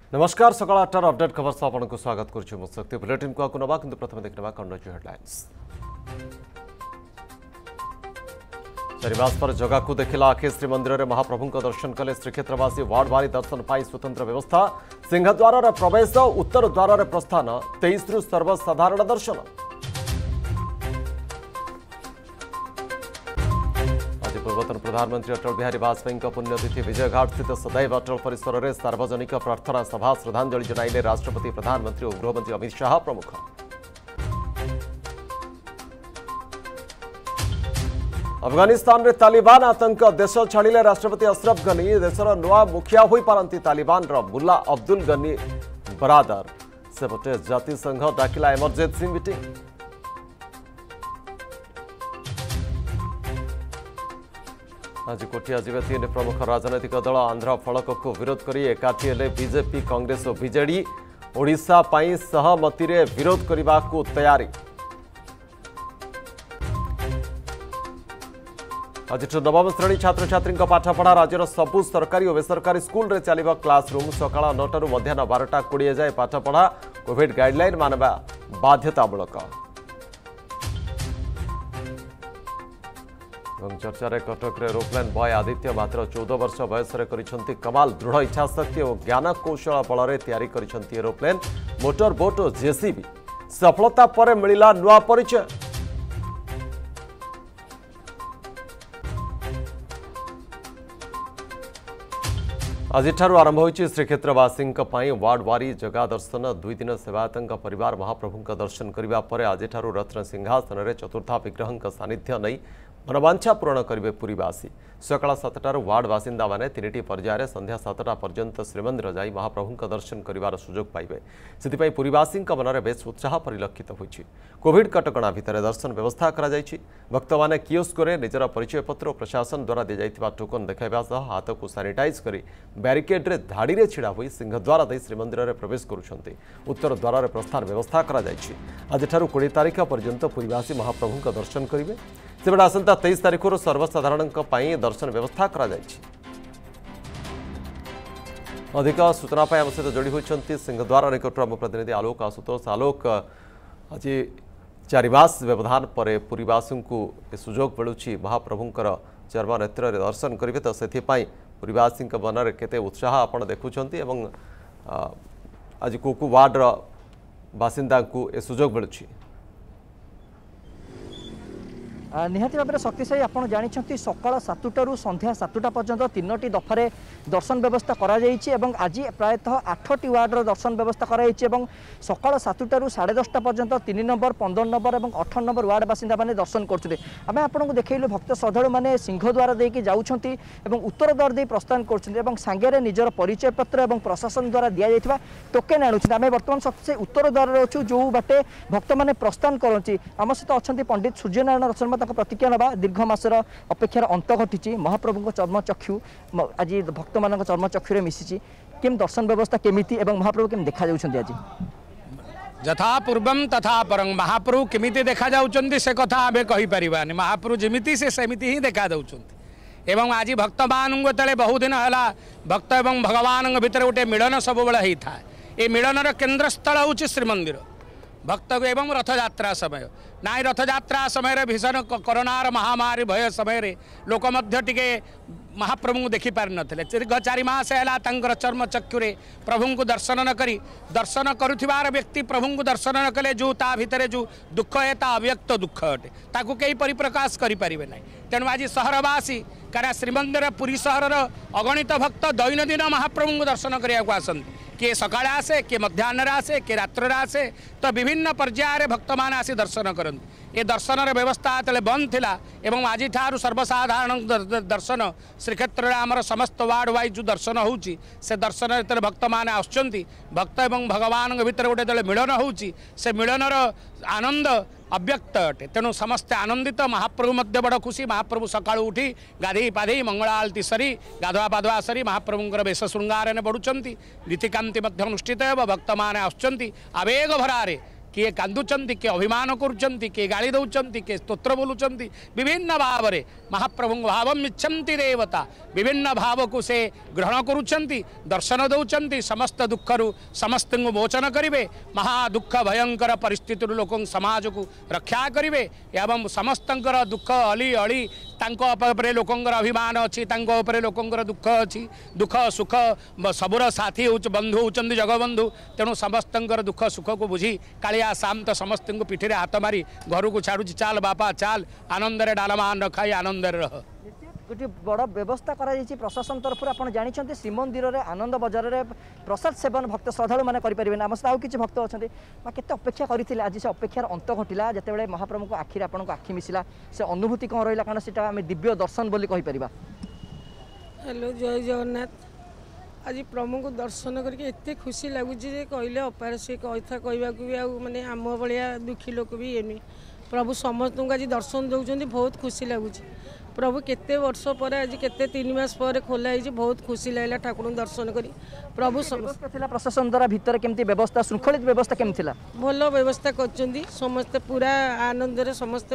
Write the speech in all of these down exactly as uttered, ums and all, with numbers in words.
नमस्कार सकाळ आठटार अपडेट खबर सह आपको स्वागत करुछु शक्ति बुलेटिन को आकु नबा किंतु प्रथम देखिनबा कन्नड हेडलाइंस। चारिमास पर जगह को देखला आखि श्रीमंदिर में महाप्रभु दर्शन कले श्रीक्षेत्रवासी वार्डवारी दर्शन पाई स्वतंत्र व्यवस्था सिंहद्वार प्रवेश उत्तर द्वार प्रस्थान तेईस रु सर्वसाधारण दर्शन। पूर्वतन प्रधानमंत्री अटल बिहारी वाजपेयी पुण्यतिथि विजयघाट स्थित सदैव अटल परिसर में सार्वजनिक प्रार्थना सभा श्रद्धांजलि जनाइले राष्ट्रपति प्रधानमंत्री और गृहमंत्री अमित शाह प्रमुख। अफगानिस्तान में तालिबान आतंक देश छाड़िले राष्ट्रपति अशरफ गनी देशर नुआ मुखिया हो पारती तालिबान मुल्ला अब्दुल गनी बरादर सेपटे जातिसंघ डाकिला इमरजेंसी मीटिंग। आज कोटिया जिबे तीन प्रमुख राजनैतिक दल आंध्र फलक को विरोध कर एकाठी हेले बीजेपी कांग्रेस और बीजेडी ओडिशा पाई सहमति रे विरोध करने को तैयारी। आज नवम श्रेणी छात्र छात्री पाठपढ़ा राज्यर सबु सरकारी और बेसरकारी स्कूल रे चलिबा क्लासरूम सकाळ नौटा मध्याह्न बारटा कोड़े जाए पाठपढ़ा कोविड गाइडलाइन मानवा बाध्यतामूलक। चर्चा रे कटक रे एरोप्लेन बॉय आदित्य मात्र चौदह वर्ष बयस करिसंती कमाल दृढ़ इच्छाशक्ति और ज्ञान कौशल बल तैयारी करिसंती एरोप्लेन मोटर बोट और जेसीबी सफलता पर मिला नुआ परिचय। आज आरंभ होइछि श्रीक्षेत्रवासी वार्डवारी जगह दर्शन दुई दिन सेवायतों परिवार महाप्रभु दर्शन करने पर आज रत्न सिंहासन में चतुर्था विग्रह सानिध्य नहीं मनवांछा पूरण करेंगे पुरीवासी। सकाळ सातटार वार्ड बासिंदा माने तीन पर्यायर संध्या सातटा पर्यंत श्रीमंदिर जाई महाप्रभु दर्शन करिवार सुजोग पाइबे। सेतिपई पुरीवासी मनरे बेस उत्साह परिलक्षित होइछि। कोविड कटकणा भितर दर्शन व्यवस्था करा जाइछि। भक्त माने कियोस्क रे निजर परिचय पत्र प्रशासन द्वारा दि जाइथिबा टोकन देखाइबा सह हाथ को सैनिटाइज करी बैरिकेड रे धाड़ी रे छिड़ा होई सिंहद्वार देई श्रीमंदिर रे प्रवेश करुछन्ति। उत्तर द्वार रे प्रस्थान व्यवस्था करा जाइछि। आज ठारू बीस तारिख पर्यंत पुरीवासी महाप्रभु दर्शन करिवे। सेबडा आसंता तेईस तारिख सर्वसाधारण दर्शन व्यवस्था करा जाइछि। अधिक सूचना आम सहित जोड़ी होती सिंहद्वार निकटर आम प्रतिनिधि आलोक आशुतोष। आलोक आज चारिमास व्यवधान पर पुरीवासी को सुजोग मिलूँ महाप्रभुंर चर्म नेत्र दर्शन करेंगे तो से पुरीवासी मन केते उत्साह आप देखुं आज को को वार्डर बासिंदा को ए सुजोग मिलूँ निहाती भाव में शक्तिशाली आप जानते सकाल सातटू संध्या सातटा पर्यंत तीनो दफारे दर्शन व्यवस्था कर आज प्रायतः आठटी वार्डर दर्शन व्यवस्था कर सकाल सातटू साढ़े दसटा पर्यंत तीन नंबर पंदर नंबर और अठर नंबर वार्ड बासिंदा मैंने दर्शन करते आम आपको देखलु भक्त श्रद्धालु मैंने सिंहद्वार देकी जाउछंती एवं उत्तर द्वार दे प्रस्थान कर सांगे निजर परिचय पत्र और प्रशासन द्वारा दि जाइथिबा टोकेन आणुछन। आम बर्तमान शक्ति उत्तर द्वार अच्छु जो बाटे भक्त मैंने प्रस्थान करती आम सहित अच्छा पंडित सूर्यनारायण रचन प्रतिक्रिया नवा दीर्घ मासर अपेक्षार अंत घटी महाप्रभु चर्मचक्षु आज भक्त मान चर्मचक्षु मिसी केम दर्शन व्यवस्था केमिति एवं महाप्रभु केम देखा जाउछन्ति आज यथा पूर्वम तथा परं महाप्रभु केमिति देखा जाउछन्ति से कथा आबे कहि परिबानी। महाप्रभु जेमिति से सेमिति ही देखा जाउछन्ति एवं आज भक्त मान तले बहुत दिन है भक्त एवं भगवान भितर गोटे मिलन सब बेले होता है। ये मिलनर केन्द्रस्थल हूँ श्रीमंदिर भक्त एवं रथयात्रा समय नाई रथयात्रा समय भीषण कोरोनार महामारी भय समय लोक मध्य टिके महाप्रभु को देखी पारि नथिले। दीर्घ चारि मास है चर्म चक्षुरे प्रभु को दर्शन न करी दर्शन करुथिबार व्यक्ति प्रभु को दर्शन न कले जो ता भितर जो दुख है ता अव्यक्त दुख अटे ताकू कई परिप्रकाश करि परिबे नै। तेणु आज सहरवासी कारण श्रीमंदिर पुरी सहर अगणित भक्त दैनंदिन महाप्रभु को दर्शन करिया को आसंती किए सकाळे आसे किए मध्याह्न आसे किए रात्र आसे तो विभिन्न पर्यायर भक्त मान आसी दर्शन करते। ये दर्शन व्यवस्था तले बंद थिला एवं आज ठारू सर्वसाधारण दर्शन श्रीक्षेत्र आमर समस्त वार्ड वाइज जो दर्शन होउची से दर्शन रे भक्त मान आछंती भक्त एवं भगवान भीतर गोटे तले मिलन होउची से मिलनर आनंद अव्यक्त अटे। तेणु समस्ते आनंदित महाप्रभु मध्य बड़ खुशी। महाप्रभु सकाळु उठी गाधे पाधे मंगला आलती सरी गाधुआ पाधुआ सरी महाप्रभुंकर बेश श्रृंगार बढ़ुंट नीतिकांति अनुष्ठित भक्त मैंने आवेग भरारे किए कांदुचंती किए अभिमान करुचंती किए गाली दौचंती किए स्तोत्र बोलुचंती विभिन्न भाव रे महाप्रभु भावम इच्छन्ति देवता विभिन्न भाव को से ग्रहण करुचंती दर्शन दौचंती समस्त दुखरु समस्त मोचन करिवे महा दुख भयंकर परिस्थिति लोक समाज को रक्षा करिवे एवं समस्तंकर दुख अली अली तांको उपरे लोकंकर अभिमान अच्छी तांको उपरे लोकंकर दुख अच्छी दुख सुख सबुर साथी हो बंधु होचंदी जगबंधु तेणु समस्तंकर दुख सुख को बुझी कालिया शाम तो समस्त को पिठी हाथ मारी घर को छाड़ू चाल बापा चाल आनंदरे डालमा अन्न खाई आनंदरे रह गोटे बड़ व्यवस्था कर प्रशासन तरफ आप जानते श्रीमंदिर में आनंद बजार में प्रसाद सेवन भक्त श्रद्धालु मैंने करें आम सहित किसी भक्त अच्छा केते अपेक्षा करते आज से अपेक्षार अंत घटिला जिते महाप्रभु को आखिरी आपन को आखि मिसला से अनुभूति कौन रहा कारण से आम दिव्य दर्शन बोली कहीपर। हेलो जय जगन्नाथ आज प्रभु को दर्शन करके एत खुशी लगुच कहले अपार से कथा कहवाक भी आने आम भाया दुखी लोक भी ये नुह प्रभु समस्त को आज दर्शन दौरान बहुत खुशी लगुच प्रभु केते वर्ष पर आज केते तीन मास पर खोला है बहुत खुशी लगला ठाकुर दर्शन करी प्रभु समस्त प्रशासन द्वारा भितर केमती व्यवस्था श्रृंखलित व्यवस्था केमती भल व्यवस्था कर समस्ते पूरा आनंद समस्ते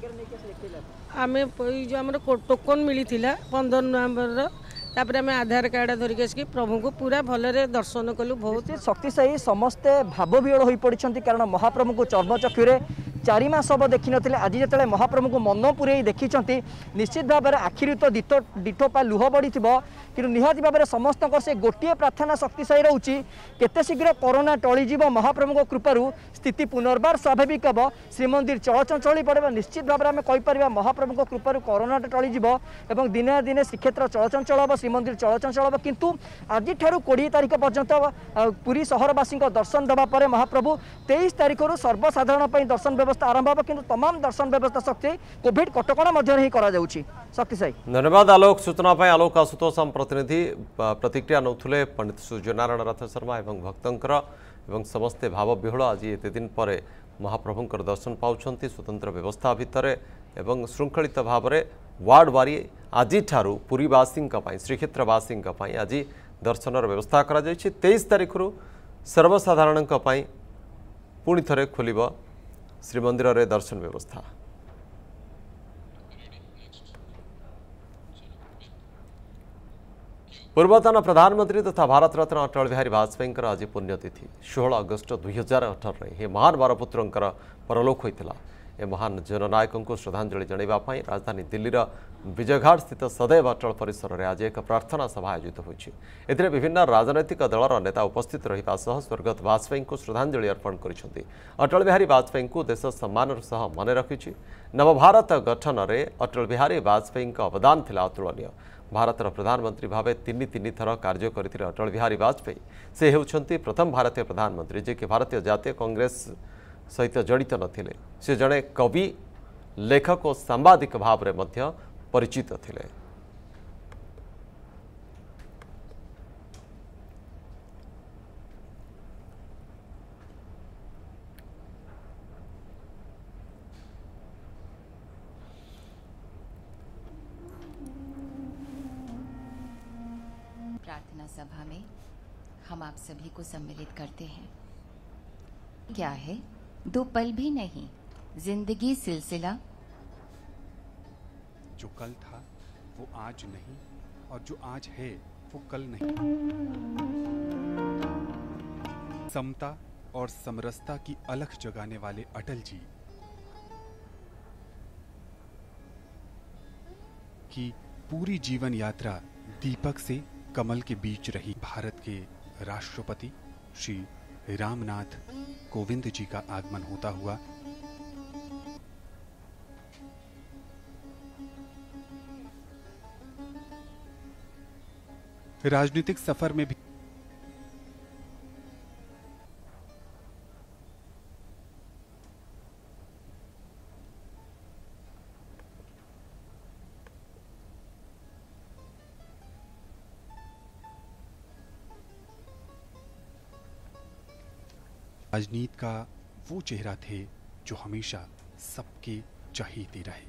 आम जो आम टोकन मिली पंद्रह नवंबर तापर आम आधार कार्ड धरिक आसिक प्रभु को पूरा भलरे दर्शन कलु बहुत शक्तिशायी समस्ते भाव विहल हो पड़ते कारण महाप्रभु को चर्मचक्षुरे चारि मास हम देखी नथिले आज जिते महाप्रभु को मन पूरे देखी निश्चित भाव में आखिरी तो दिट दिटोपा लुह बढ़ी कि निहाती भाव में समस्त से गोटे प्रार्थना शक्तिशायी रोचे केते शीघ्र कोरोना टलीज महाप्रभु को कृपारू स्थिति पुनर्बार स्वाभाविक हम श्रीमंदिर चलचंचली पड़े निश्चित भाव में आम कहीपर महाप्रभु को कृपारू कोरोना टलीज और दिने दिने श्रीक्षेत्र चलचंचल हम श्रीमंदिर चलचंचल हम किंतु आज कोड़े तारीख पर्यंत पुरी सहरवासी दर्शन देवापर महाप्रभु तेईस तारीख सर्वसाधारण दर्शन व्यवस्था आरंभ हो किंतु तमाम दर्शन व्यवस्था शक्ति कोविड कटकणा मध्य ही करा जाउछि। शक्तिशायी धन्यवाद आलोक सूचना पाई आलोक आशुतोष आम प्रतिनिधि प्रतिक्रिया नौथुले पंडित सूर्यनारायण रथ शर्मा एवं भक्तंकर एवं समस्ते भाव विहल आज एत दिन पर महाप्रभुंकर दर्शन पाउछंती स्वतंत्र व्यवस्था भितर एवं श्रृंखलित भाव में वार्ड वारी आज पुरीवासी श्रीक्षेत्रवासी आज दर्शन व्यवस्था करा जायछि। तेईस तारीख सर्वसाधारण पुणी थे खोल श्रीमंदिर रे दर्शन व्यवस्था। पूर्वतन प्रधानमंत्री तथा भारत रत्न अटल बिहारी वाजपेयी आज पुण्यतिथि षोहल अगस्ट दुई हजार अठर में महान बारपुत्र परलोक होता ए महान जननायक को श्रद्धांजलि जणाइवाई राजधानी दिल्लीर विजयघाट स्थित सदैव अटल परिसर में आज एक प्रार्थना सभा आयोजित होती एथिरे विभिन्न राजनैतिक दलर नेता उपस्थित रहिबा सह स्वर्गत वाजपेयी को श्रद्धांजलि अर्पण करिसेंति। अटल बिहारी वाजपेयी को देश सम्मान सह मन रखिछि। नवभारत गठन में अटल बिहारी वाजपेयी अवदान थिला अतुलनीय। भारतर प्रधानमंत्री भावे तीन तीन थर कार्य करथिले अटल बिहारी वाजपेयी से हेउछंती प्रथम भारतीय प्रधानमंत्री जे कि भारतीय जातीय कांग्रेस सहित जड़ित नथिले। से जड़े कवि लेखक और सांबादिक भाव में मध्य परिचित थिले। प्रार्थना सभा में हम आप सभी को सम्मिलित करते हैं। क्या है दो पल भी नहीं जिंदगी सिलसिला, जो कल था वो आज नहीं और जो आज है वो कल नहीं। समता और समरसता की अलख जगाने वाले अटल जी की पूरी जीवन यात्रा दीपक से कमल के बीच रही। भारत के राष्ट्रपति श्री रामनाथ कोविंद जी का आगमन होता हुआ राजनीतिक सफर में भी राजनीति का वो चेहरा थे जो हमेशा सबके चहेते रहे।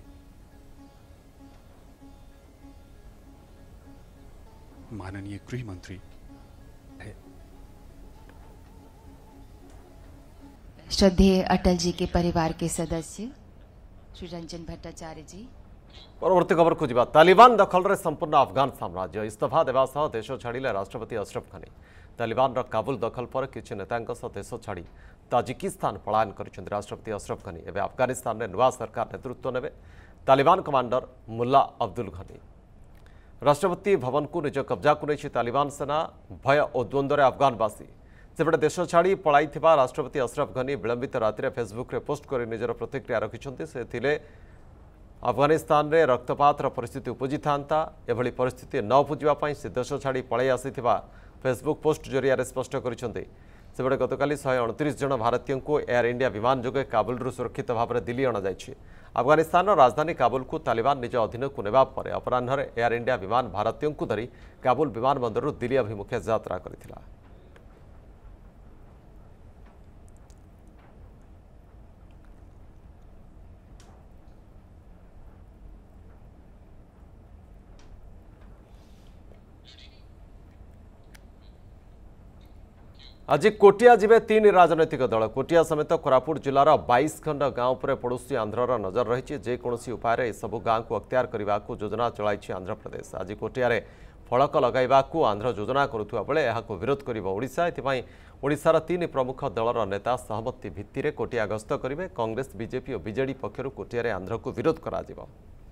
माननीय गृह मंत्री है। श्रद्धेय अटल जी के परिवार के सदस्य श्री रंजन भट्टाचार्य जी। परवर्ती खबर को जीवा तालिबान दखल रे संपूर्ण अफगान साम्राज्य इस्तीफा देवा सह देश छाड़िले राष्ट्रपति अशरफ घनी। तालिबान रा काबुल दखल पर किछि नेतांक सह देश छाड़ी ताजिकिस्तान पलायन करिसेंति राष्ट्रपति अशरफ घनी। एबे अफगानिस्तान रे नुआ सरकार नेतृत्व नेबे तालिबान कमांडर मुल्ला अब्दुल घनी। राष्ट्रपति भवन को निज कब्जा को नहीं तालिबान सेना भय और द्वंद्व रे अफगानवासी सेपटे देश छाड़ी पलाई राष्ट्रपति अशरफ घनी विलंबित राति फेसबुक रे पोस्ट कर निजर प्रतिक्रिया रखिछन्ति। से थिले अफगानिस्तान रे रक्तपातर परिस्थिति उपजी था एभली परिस्थिति न उपजिबा पई से देश छाड़ी पलाई आसीथिबा फेसबुक पोस्ट जरिया स्पष्ट करिसेंति। सेपटे गतकाली शहे अणतीस जन भारतीयों को एयर इंडिया विमान जोगे काबुल सुरक्षित भाव में दिल्ली अणाई। अफगानिस्तान राजधानी काबुल को तालिबान निज अधीन को नेबा परे अपराह्न एयर इंडिया विमान भारतीयों को धरी काबुल विमान बंदर दिल्ली अभिमुखे यात्रा करथिला। आज कोटिया जीवे तीन राजनैतिक दल। कोटिया समेत कोरापुट जिलार बाईस खंड गांव पर पड़ोसी आंध्रर नजर रही। जेकोसी उपाय सबु गांव को अख्तियार करने को योजना चलाई आंध्र प्रदेश। आज कोटिया फलक लगाइबा आंध्र योजना करुवा बेले यह विरोध कर ओडिशा। एथिपाई ओडिशार तीन प्रमुख दलर नेता सहमति भित्ति कोटिया गस्त करेंगे। कांग्रेस बीजेपी और बीजेडी पक्षर कोटिया आंध्र को विरोध करा जिवो।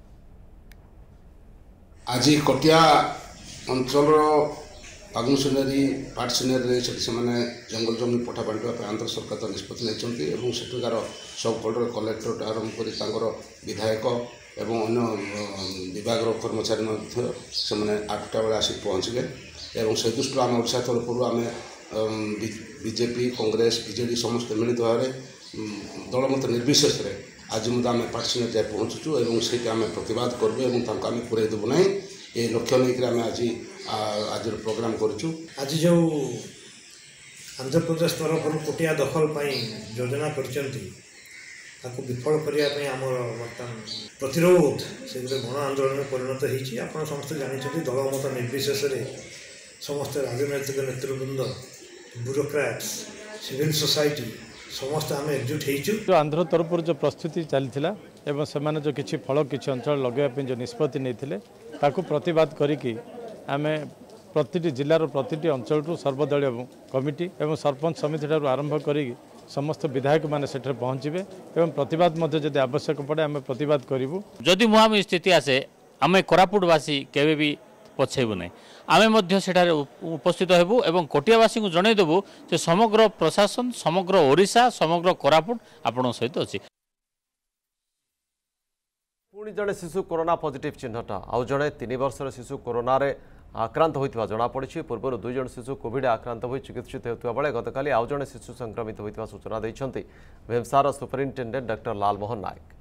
आज कोटिया अंचल पागुन सिनेरी पार्ट सिनेरी से जंगल जमी पठा बांटा आंध्र सरकार तो निष्पत्ति नहीं सेठिकार सब फोल्डर कलेक्टर आरंभ कर विधायक एवं अन्य विभाग कर्मचारी से आठटा बेले आसिक पहुँच गए। और से दृष्टि आम ओडिशा तरफ आम बीजेपी कांग्रेस बीजेडी समस्त मिलित भाव दलमत निर्विशेष आज मुझे आम पार्ट सिनेरी जाए पहुँचुचु और से आम प्रतिवाद करूँ आम पूरे देवु ना ये लक्ष्य नहीं आम आज आज प्रोग्राम करुचु। आज जो आंध्र प्रदेश तरफ कोटिया दखल योजना कर विफल करने आम बर्तमान प्रतिरोध से गोटे गण आंदोलन में परिणत होती। आप समस्त जानते दलमत निर्विशेष समस्त राजनैतिक नेतृवृंद ब्यूरोक्राट्स सिविल सोसाइटी समस्त आम एकजुट हो आंध्र तरफ जो प्रस्तुति चली एवं से जो किसी फल किसी अंचल लगे जो निष्पत्ति नहीं प्रतिवाद करिकी आमे प्रति जिलार प्रति अंचल सर्वदलीय कमिटी एवं सरपंच समिति ठार आरंभ करी समस्त विधायक माने सेठे पहुँचे एवं प्रतिवाद जदि आवश्यक पड़े आम प्रतिवाद करूँ। जदि मुहांमुही स्थिति आसे आम कोरापुटवासी केवे भी पछेबू ना आम उपस्थित हेबू एवं कोटियावासी को जनईदेबू जे समग्र प्रशासन समग्र ओडिशा समग्र कोरापुट आपण सहित अच्छी। पुणी जड़े शिशु कोरोना पॉजिटिव चिन्हट आउ जड़े तीन वर्षर शिशु कोरोना रे आक्रांत होता जमापड़ी। पूर्व दुई जन शिशु कोविड आक्रांत हो चिकित्सित होता बेले गतकाली आउ जड़े शिशु संक्रमित होता सूचना देते भेमसार सुपरिटेडेट डॉक्टर लालमोहन नायक।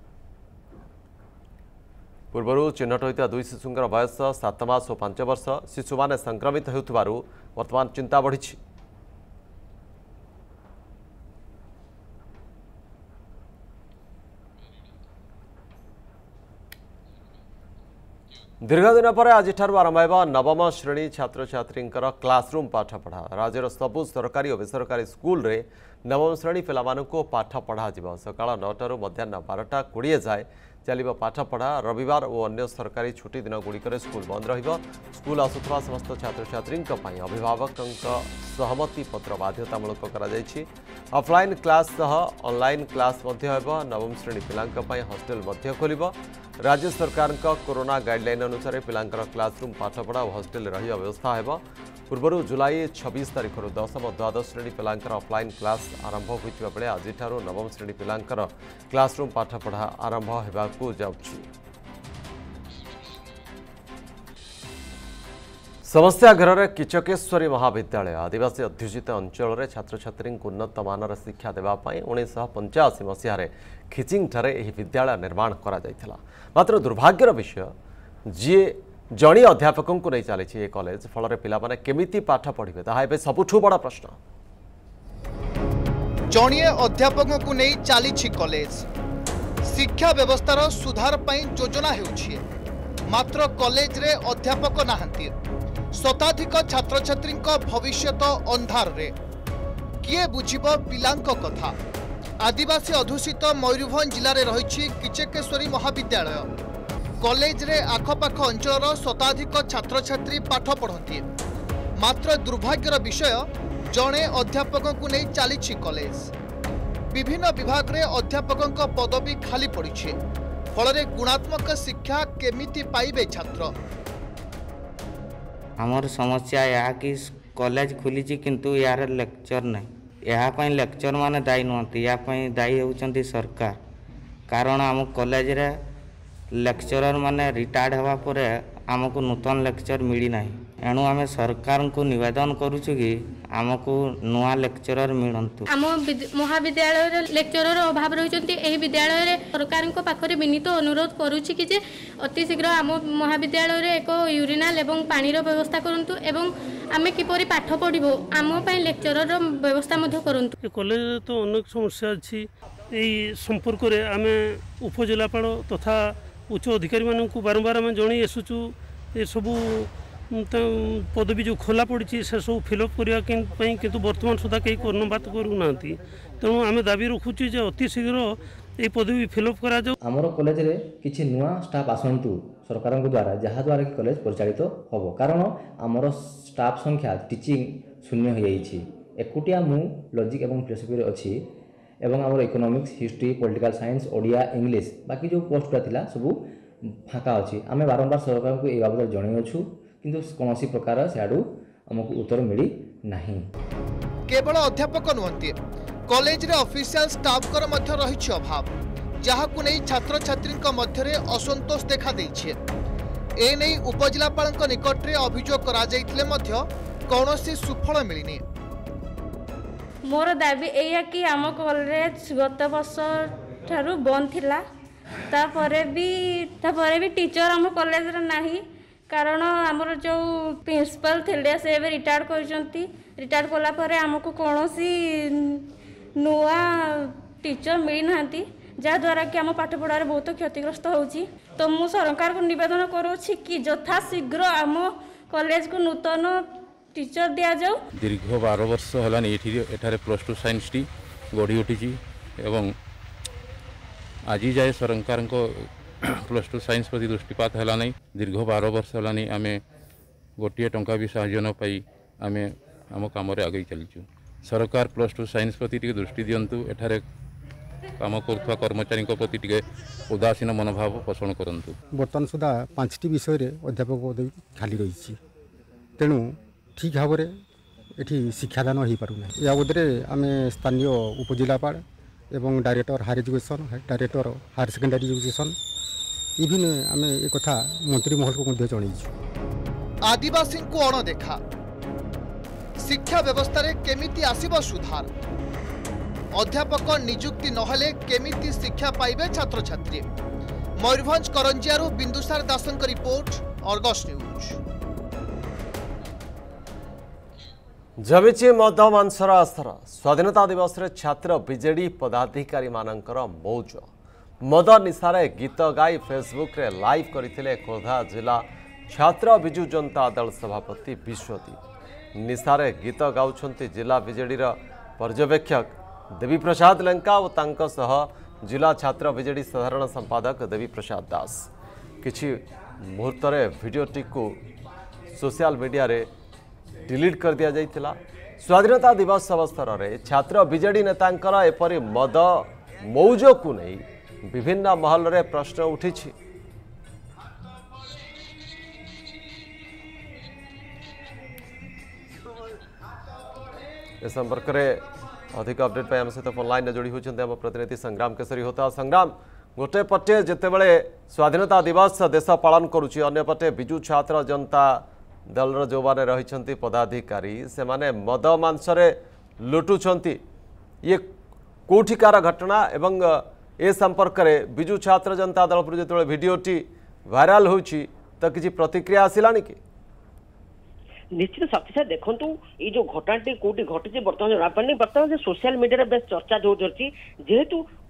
पूर्व चिन्हट होता दुई शिशुंर बयस सात मास और पांच वर्ष शिशु माने संक्रमित होउथिबारु वर्तमान चिंता बढ़ी। दीर्घ दिन पर आज आरंभ होगा नवम श्रेणी छात्र छात्री क्लासरूम पाठपढ़ा। राज्यर सबु सरकारी और बेसरकारी स्कूल रे नवम श्रेणी पिलामानंको पाठ पढ़ा जिवो। सकाळ नौटारू मध्याह्न बारटा कोड़े जाए चलिबो पाठपढ़ा। रविवार और अन्य सरकारी छुट्टी दिन गुड़िकर स्कूल बंद रहिबो। स्कूल आसुथबा समस्त छात्र छात्री अभिभावकों सहमति पत्र बाध्यतामूलक करा जायछि। ऑफलाइन क्लास सह ऑनलाइन क्लास मध्य हेबो। नवम श्रेणी पिलांक पई हॉस्टेल मध्य खोलिबो। राज्य सरकार कोरोना गाइडलाइन अनुसार पिलांकर क्लासरूम पाठपढ़ा और हॉस्टेल रही व्यवस्था हेबो। पूर्व जुलाई छब्बीस तारीख दशम द्वादश श्रेणी पिलांकर ऑफलाइन क्लास आरंभ होइतिबा बेले आज नवम श्रेणी पिलांकर क्लासरूम पाठपढ़ा आरंभ हेबाकू जाउछि। समस्या घर में किचकेश्वरी महाविद्यालय आदिवासी अध्युषित अंचल में छात्र छात्री उन्नत मानर शिक्षा देवाई उन्नीस पंचाशी मसीह खिचिंग ठारे यह विद्यालय निर्माण करा जायथिला। मात्र दुर्भाग्यर विषय जी जणी अध्यापकों को नहीं चली ये कॉलेज फल पिलाने केमिति पाठ पढ़े ताहा एबे सबुठु बड़ा प्रश्न। जणिए अध्यापकों को नहीं चली कॉलेज शिक्षा व्यवस्थार सुधार पई योजना हेउछि मात्र कॉलेज रे अध्यापक नाहंती। शताधिक छात्र छात्री भविष्यत अंधार रे किए बुझिबो पिलांक कथा। आदिवासी अधूषित मयूरभंज जिले में रही किचकेश्वरी महाविद्यालय कॉलेज रे आखपाख अंचल शताधिक छात्र छात्री पाठ पढ़ती मात्र दुर्भाग्यर विषय जड़े अध्यापक को नहीं चली कॉलेज विभिन्न विभाग रे अध्यापकों पदवी खाली पड़ी फल गुणात्मक शिक्षा केमिति पाइबे छात्र आमर समस्या या कि कॉलेज खुली किंतु यार लेक्चर नहीं यहाँ लेक्चर माने दायी नुहति या दायी होउचंती सरकार कारण आम कॉलेज रे लेक्चरर माने रिटायर्ड हवा परे आमको नूतन लेक्चर मिली ना एणु आम सरकार को निवेदन करुचु कि आमको नुआ लेक्चरर मिलंतु आम महाविद्यालय लेक्चरर अभाव रही विद्यालय सरकार पाखरे विनीत अनुरोध करुच्ची कि अति शीघ्र आम महाविद्यालय एक यूरिनाल एवं पानी व्यवस्था करंतु एवं आमे किपरि पाठ पढ़िबो आम पय लेक्चरर व्यवस्था मध्य करंतु कॉलेज तो अनेक समस्या अछि एई संपर्क रे आमे उपजिलापाल तथा उच्च अधिकारी मानक बारंबार आम जणै आसुचु ए सबू पदवी जो खोला पड़ी से सब फिलअप करने किंतु वर्तमान सुधा कहीं कर्णपात करूना तेणु आम दाबी रखुचु जे अति शीघ्र ये पदवी फिलअप करा जाऊ आमर कॉलेज रे किछि नुआ स्टाफ आसंतु सरकार द्वारा जहाँ द्वारा कि कॉलेज परिचालित होबो कारण आमर स्टाफ संख्या टीचिंग शून्य हो जाइछि एकुटिया मु लॉजिक एवं फिलोसफी रे अछि एवं आमर economics history political science Odia English बाकी जो पोस्ट थिला सब फाका अछि आमे बारंबार सरकार को ए बाबद जणै अछु किंतु कौन प्रकार सियाड़ू आमको उत्तर मिली नहीं केवल अध्यापक नुहति कॉलेज रे ऑफिशियल स्टाफ कर मध्य रही अभाव जहाँ को नहीं छात्र छात्री मध्य रे असंतोष देखा देइछे ए नहीं उपजिलापाल निकट रे अभियोग करा जाइथिले मध्य कौनसी सुफल मिलिनी मोर दाबी एया कि आम कॉलेज गत वर्ष ठारू बंद थिला तापरे भी तापरे भी टीचर आम कॉलेज रे नाही कारण आमर जो प्रिंसिपल थे से रिटायर्ड करछंती रिटायर्ड कला परे हमको कौनसी नुआ टीचर मिली नांती जहाँ द्वारा कि आम पाठ पढ़ार बहुत क्षतिग्रस्त होउची तो मु सरकार को निवेदन करूछि कि यथा शीघ्र आम कॉलेज को नूतन टीचर दिया जाऊ दीर्घ बारह वर्ष हलानी एठी एठारे प्लस टू साइंस टी गढ़ी उठी एवं आज जाए सरकार को प्लस टू साइंस प्रति दृष्टिपात है नहीं दीर्घ बारह वर्ष है आम गोटे टंका भी साहय न पाई आम आम कम आगे चलीचु सरकार प्लस टू साइंस प्रति टे दृष्टि दिंतु एठारे काम कर कर्मचारी प्रति टे उदासीन मनोभाव पोषण करंतु बर्तमान सुधा पांचटी विषय अध्यापक पदवी खाली रही तेणु ठीक भाव ये शिक्षादान हो पारना या बदले आम स्थानीय उपजिलापाल एवं director higher education director higher secondary education इभिन आम एक कथा मंत्री महल को मध्य जणैछु आदिवासी को अणदेखा शिक्षा व्यवस्था रे केमिति आसीबो सुधार अध्यापक नियुक्ति नहले केमिति शिक्षा पाइबे छात्र छात्री मयूरभंज करंजियारू बिंदुसार दासंक रिपोर्ट अर्गस न्यूज जमिची मद मांसर आस्तर स्वाधीनता दिवस रे छात्र बीजेडी पदाधिकारी मानकर मौज मद निशारे गीत गाई फेसबुक रे लाइव करथिले खोर्धा जिला छात्र बिजु जनता दल सभापति विश्वदीप निशारे गीत गाउछंती जिला बीजेडी रा पर्यवेक्षक देवी प्रसाद लंका और तांको सह जिला छात्र बीजेडी साधारण संपादक देवी प्रसाद दास किछि मुहूर्त रे वीडियोटी को सोशल मीडिया रे डिलीट कर दिया जाइथिला स्वाधीनता दिवस अवसर रे छात्र बीजेडी नेतांकर एपरि मद मौज को नहीं विभिन्न महल रे प्रश्न उठी ए संपर्क रे अधिक अपडेट पे हम सहित फोन लाइन जोड़ी होचंते हम प्रतिनिधि संग्राम केसरी होता संग्राम गोटे पटे जेतेबेले स्वाधीनता दिवस देश पालन करुची अन्य पटे बिजु छात्र जनता दल रो जो माने रहिछंती पदाधिकारी से माने मद मांसरे लुटुछंती ये कोठिकार घटना एवं ए संपर्क रे बिजु छात्र जनता दल पर जेतेबेले वीडियोटी वायरल होची तो किछि प्रतिक्रिया आसिलानी कि निश्चित शक्ति से देखु ये जो घटनाटी कौटी घटी बर्तमान जना पानी बर्तमान सोशल मीडिया बेस चर्चा जो चलती जेहेतु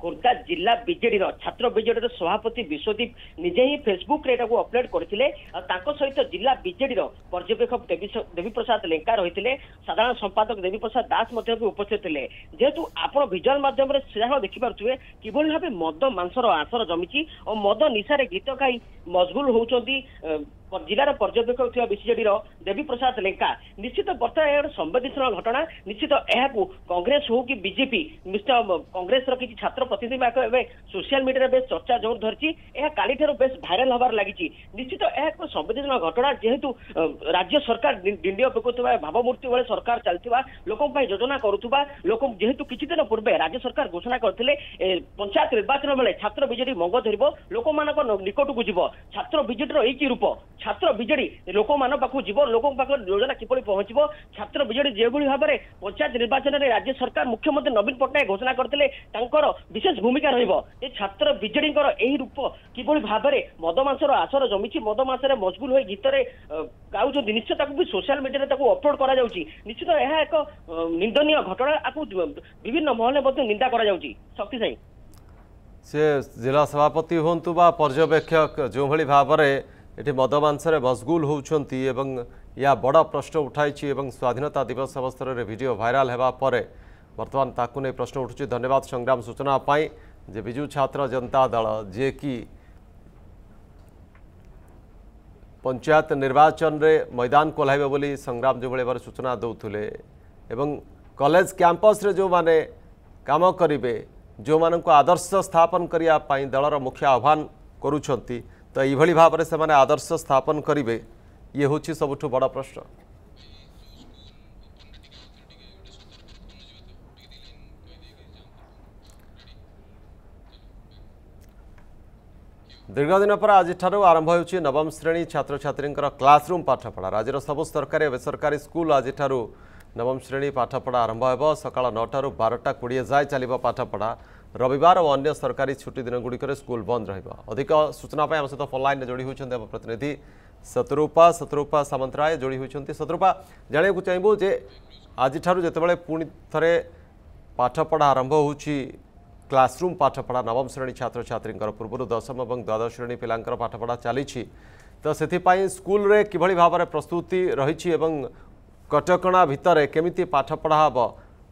खोर्धा जिला बीजेडी छात्र बीजेडी सभापति विश्वदीप निजे ही फेसबुक रे अपलोड करथिले सहित जिला बीजेडी पर्यवेक्षक देवी प्रसाद लेंका रही साधारण संपादक देवी प्रसाद दास उपस्थित थे जेहेतु आप विजुअल माध्यम सीधा देखिपे किभली भाव मद मांसर आसर जमी और मद निशारे गीत गाई मशगुल होती जिलार पर्यवेक्षक बीजेडी देवी प्रसाद लेंका निश्चित बर्तमान संवेदनशील घटना निश्चित यह कांग्रेस हो कि बीजेपी कांग्रेस किसी छात्र प्रतिनिधि सोशल मीडिया बेस चर्चा जोर धरी यह काली बेस भाइराल हबार लगी निश्चित यह एक संवेदनशील घटना जेहेतु राज्य सरकार डिंडिया पकाउवा भावमूर्ति भाई सरकार चलता लोक योजना करुवा लोक जेहेतु किसी दिन पूर्व राज्य सरकार घोषणा करते पंचायत निर्वाचन बेले छात्र बीजेडी मंग धर लोक निकट को जीव छात्र बीजेडी एक रूप छात्र बीजेडी लोक मान पाखु जीव लोक योजना किपरि पहुंचबो छात्र बीजेडी जेभली भाव में पंचायत निर्वाचन में राज्य सरकार मुख्यमंत्री नवीन पट्टनायक घोषणा करते विशेष भूमिका रहिबो ए छात्र बीजेडी यही रूप किभली भाव में मदमांसर आसर जमी मदमांसरे मशगुल हो गीत गाँव निश्चित भी सोशल मीडिया अपलोड करा जाउची निश्चित यह एक निंदनीय घटना आपको विभिन्न महल में निंदा करा जाउची शक्ति साई से जिला सभापति हूँ बा पर्यवेक्षक जो भली भाव में ये मदमांसरे मशगुल होती या बड़ प्रश्न उठाई स्वाधीनता दिवस अवसर में वीडियो भाइराल होगा पर बर्तमान ताकू नहीं प्रश्न उठुची। धन्यवाद संग्राम सूचना पाई जे विजु छात्र जनता दल जे कि पंचायत निर्वाचन रे मैदान कोल्हाइबे बोली संग्राम जो भाई सूचना दौले एवं कॉलेज कैंपस रे जो माने काम करिवे जो मानक आदर्श स्थापन करने दलर मुख्य आह्वान करुछंती तो यही भाव में से आदर्श स्थापन करेंगे ये हूँ सबुठ बड़ प्रश्न। दीर्घ दिन पर आज आरंभ हो नवम श्रेणी छात्र छात्री क्लासरूम पाठपढ़ा राज्यर सबु सरकारी और बेसरकारी स्कूल आज नवम श्रेणी पाठपढ़ा आरंभ हो सका नौटू बारटा कोड़े जाए चलो पाठपढ़ा रविवार और अन्य सरकारी छुट्टी दिन गुड़िक स्कूल बंद रहिक सूचना आम सहित फोनलाइन में जोड़ी होती प्रतिनिधि शत्रुपा शत्रुपा सामंतराय जोड़ी होती शत्रुपा जाना चाहबू जे आज जिते पुणी थे पाठपढ़ा आरंभ हो क्लासरूम पाठपढ़ा नवम श्रेणी छात्र छात्री पूर्व दशम और द्वादश श्रेणी पिलांकर पाठपढ़ा चली तो से स्कूल रे किभली भाव में प्रस्तुति रही कटकणा भितर केमिति पाठपढ़ा हम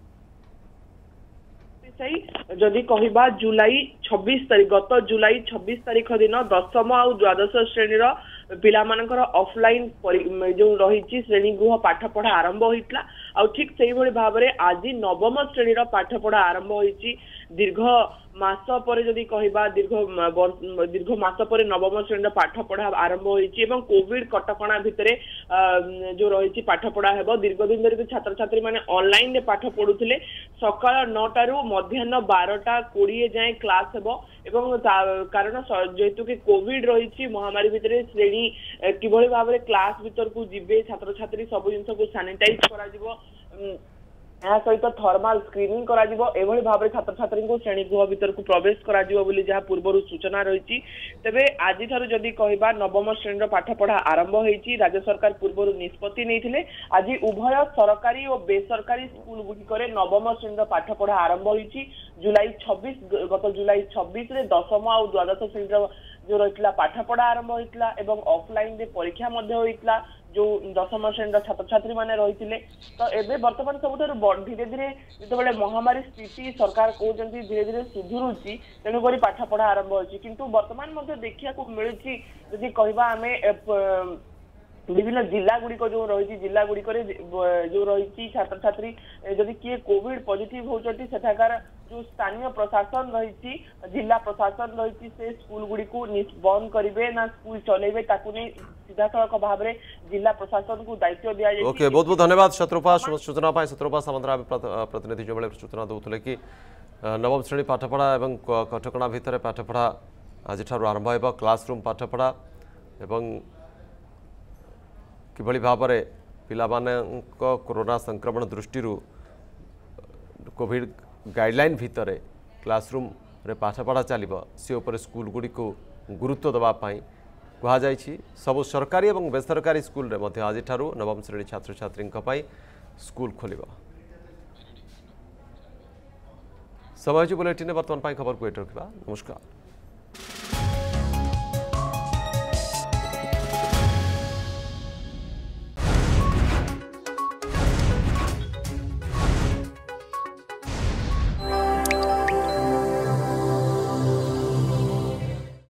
जदि कहबा जुलाई छब्बीस तारीख गत जुलाई छब्बीस तारीख दिन दशम आ द्वादश श्रेणीर पिला मानकर ऑफलाइन जो रही श्रेणी गृह पाठपढ़ा आरंभ होता आ ठीक से भाव में आज नवम श्रेणीर पाठपढ़ा आरंभ होती दीर्घ मास पर जदि कहबा दीर्घ दीर्घ मास पर नवम श्रेणी पाठपढ़ा आरंभ होती कोविड कटकणा भितर जो रही पाठपढ़ा हेब दीर्घ दिन धरिक छात्र छात्री मैंने ऑनलाइन रे पाठ पढ़ुले सकाळ नौटारू मध्याह्न बारटा कोड़े जाए क्लास हेब एवं कारण जेहेतु कि कोविड रही महामारी भितर श्रेणी किभली भाव में क्लास भीतर को जीवे छात्र छात्री सब जिन को सानिटाइज करा सहित थर्माल स्क्रीनिंग करा एभली भाव में छात्र छात्री को श्रेणी गृह भीतर को प्रवेश करा जहाँ पूर्व सूचना रही तेबे आज जदि कहबा नवम श्रेणी पाठपढ़ा आरंभ होती राज्य सरकार पूर्व निष्पत्ति नहीं आज उभय सरकारी और बेसरकारी स्कूल गुड़िक नवम श्रेणी पाठपढ़ा आरंभ होती जुलाई छब्बीस गत जुलाई छब्बीस दशम आ द्वादश श्रेणी जो रही पाठपढ़ा आरंभ होता एवं ऑफलाइन परीक्षा होता जो दशम श्रेणी छात्र छात्री मैंने रही तो एवं बर्तमान सब धीरे धीरे जो महामारी स्थिति सरकार कहते धीरे धीरे सुधुरुची तेणुक पाठपढ़ा आरंभ होती किंतु बर्तमान देखा मिलूँ जदि कहबा आमे विभिन्न जिला गुड़िक जो रही जिला गुड़िक जो रही छात्र छात्री जदि किए कोविड पॉजिटिव होती सेठाकार जो स्थानीय प्रशासन रही जिला प्रशासन रही से स्कूल गुड़ी को बंद करेंगे ना स्कूल चलेबे ताकू नहीं सीधा सड़क भाव में जिला प्रशासन को दायित्व दिया जाए। ओके बहुत बहुत धन्यवाद शत्रुपा सूचना शत्रुपा सामंतराय प्रतिनिधि जो सूचना दौले कि नवम श्रेणी पाठपढ़ा और कटकणा भितर पाठपढ़ा आज आरंभ हो क्लासरूम पाठपढ़ा एवं किभली भाव में पिला कोरोना संक्रमण दृष्टि कोविड गाइडलाइन भितर क्लासरूम रे पाठपढ़ा चलो सी उपर स्कूल गुड़ी को गुरुत्व देवाई कहुई सबु सरकारी और बेसरकारी स्कूल रे आज नवम श्रेणी छात्र छात्री स्कूल खोल समय बुलेटिन बर्तमान खबर को एट रखा। नमस्कार।